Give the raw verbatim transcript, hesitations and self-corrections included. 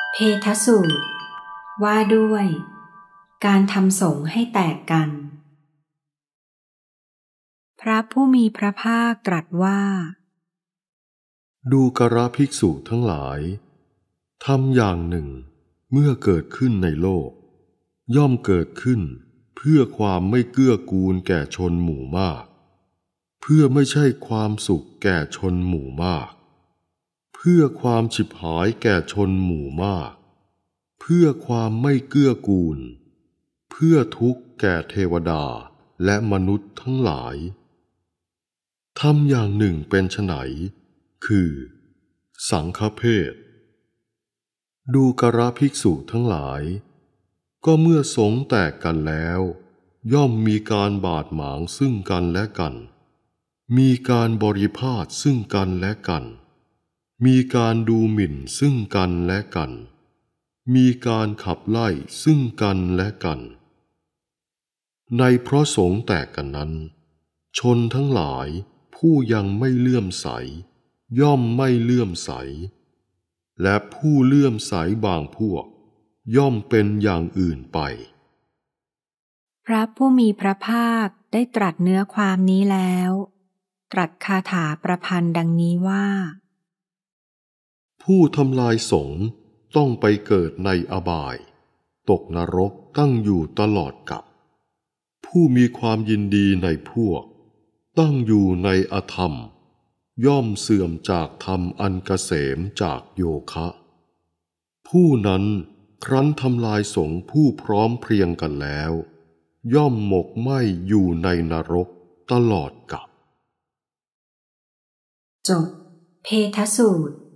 เพทสูตรว่าด้วยการทำสงฆ์ให้แตกกันพระผู้มีพระภาคตรัสว่าดูกรภิกษุทั้งหลายทำอย่างหนึ่งเมื่อเกิดขึ้นในโลกย่อมเกิดขึ้นเพื่อความไม่เกื้อกูลแก่ชนหมู่มากเพื่อไม่ใช่ความสุขแก่ชนหมู่มากเพื่อความฉิบหายแก่ชนหมู่มากเพื่อความไม่เกื้อกูลเพื่อทุกข์แก่เทวดาและมนุษย์ทั้งหลายทำอย่างหนึ่งเป็นไฉนคือสังฆเพศดูกรภิกษุทั้งหลายก็เมื่อสงฆ์แตกกันแล้วย่อมมีการบาดหมางซึ่งกันและกันมีการบริพาทซึ่งกันและกันมีการดูหมิ่นซึ่งกันและกันมีการขับไล่ซึ่งกันและกันในเพราะสงฆ์แตกกันนั้นชนทั้งหลายผู้ยังไม่เลื่อมใสย่อมไม่เลื่อมใสและผู้เลื่อมใสบางพวกย่อมเป็นอย่างอื่นไปพระผู้มีพระภาคได้ตรัสเนื้อความนี้แล้วตรัสคาถาประพันธ์ดังนี้ว่าผู้ทำลายสงฆ์ต้องไปเกิดในอบายตกนรกตั้งอยู่ตลอดกาลผู้มีความยินดีในพวกตั้งอยู่ในอธรรมย่อมเสื่อมจากธรรมอันเกษมจากโยคะผู้นั้นครั้นทำลายสงฆ์ผู้พร้อมเพรียงกันแล้วย่อมหมกไหม้อยู่ในนรกตลอดกาลจบเพทสูตร